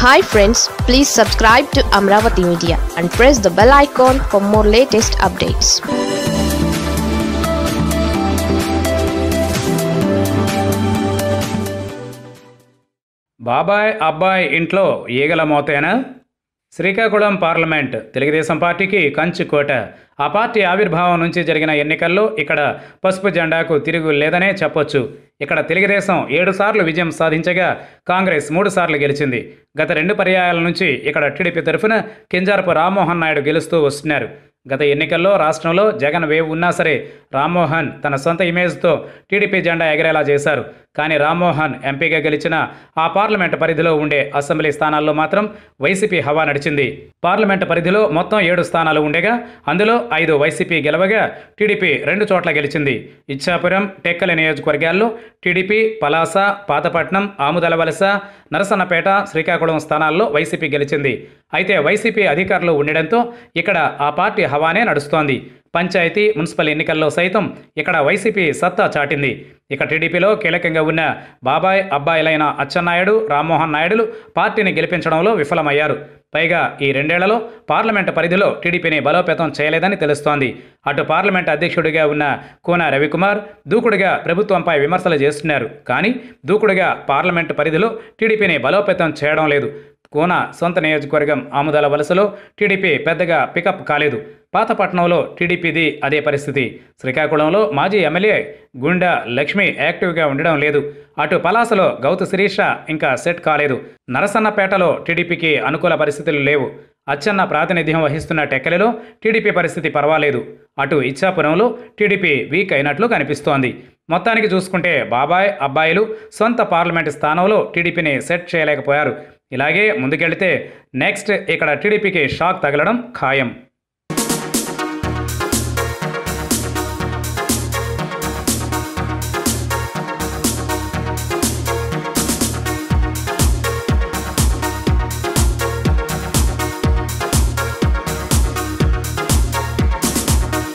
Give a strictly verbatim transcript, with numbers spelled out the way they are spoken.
Hi friends, please subscribe to Amravati Media and press the bell icon for more latest updates. బాబాయ్ అబ్బాయి ఇంట్లో ఈగల మోతేనా? Srikakulam parliament Telugu Desam పార్టీకి కంచు కోట. ఆ పార్టీ ఆవిర్భావం నుంచి జరిగిన ఎన్నికల్లో ఇక్కడ పసుపు జెండాకు తిరుగు లేదనే చెప్పొచ్చు. ఇక్కడ తెలుగుదేశం ఏడు సార్లు విజయం సాధించగా కాంగ్రెస్ మూడు సార్లు గెలిచింది. గత రెండు పర్యాయాల నుంచి ఇక్కడ టీడీపీ తరఫున కింజారపు రామ్మోహన్ నాయుడు గెలుస్తూ వస్తున్నారు. గత ఎన్నికల్లో రాష్ట్రంలో జగన్ వేవ్ ఉన్నా సరే రామ్మోహన్ తన సొంత ఇమేజ్తో టీడీపీ జెండా ఎగరేలా చేశారు. కానీ రామ్మోహన్ ఎంపీగా గెలిచిన ఆ పార్లమెంటు పరిధిలో ఉండే అసెంబ్లీ స్థానాల్లో మాత్రం వైసీపీ హవా నడిచింది. పార్లమెంటు పరిధిలో మొత్తం ఏడు స్థానాలు ఉండగా అందులో ఐదు వైసీపీ గెలవగా టీడీపీ రెండు చోట్ల గెలిచింది. ఇచ్చాపురం, టెక్కలి నియోజకవర్గాల్లో టీడీపీ పలాస, పాతపట్నం, ఆముదలవలస, నరసన్నపేట, శ్రీకాకుళం స్థానాల్లో వైసీపీ గెలిచింది. అయితే వైసీపీ అధికారులు ఉండడంతో ఇక్కడ ఆ పార్టీ హవానే నడుస్తోంది. పంచాయతీ, మున్సిపల్ ఎన్నికల్లో సైతం ఇక్కడ వైసీపీ సత్తా చాటింది. ఇక టీడీపీలో కీలకంగా ఉన్న బాబాయ్ అబ్బాయిలైన అచ్చెన్నాయుడు, రామ్మోహన్ నాయుడులు పార్టీని గెలిపించడంలో విఫలమయ్యారు. పైగా ఈ రెండేళ్లలో పార్లమెంటు పరిధిలో టీడీపీని బలోపేతం చేయలేదని తెలుస్తోంది. అటు పార్లమెంటు అధ్యక్షుడిగా ఉన్న కూన రవికుమార్ దూకుడుగా ప్రభుత్వంపై విమర్శలు చేస్తున్నారు. కానీ దూకుడుగా పార్లమెంటు పరిధిలో టీడీపీని బలోపేతం చేయడం లేదు. కూన సొంత నియోజకవర్గం ఆముదాల వలసలో టీడీపీ పెద్దగా పికప్ కాలేదు. పాతపట్నంలో టీడీపీది అదే పరిస్థితి. శ్రీకాకుళంలో మాజీ ఎమ్మెల్యే గుండా లక్ష్మి యాక్టివ్గా ఉండడం లేదు. అటు పలాసలో గౌతు శిరీష ఇంకా సెట్ కాలేదు. నరసన్నపేటలో టీడీపీకి అనుకూల పరిస్థితులు లేవు. అచ్చెన్న ప్రాతినిధ్యం వహిస్తున్న టెక్కలిలో టీడీపీ పరిస్థితి పర్వాలేదు. అటు ఇచ్చాపురంలో టీడీపీ వీక్ అయినట్లు కనిపిస్తోంది. మొత్తానికి చూసుకుంటే బాబాయ్ అబ్బాయిలు సొంత పార్లమెంటు స్థానంలో టీడీపీని సెట్ చేయలేకపోయారు. ఇలాగే ముందుకెళ్తే నెక్స్ట్ ఇక్కడ టీడీపీకి షాక్ తగలడం ఖాయం.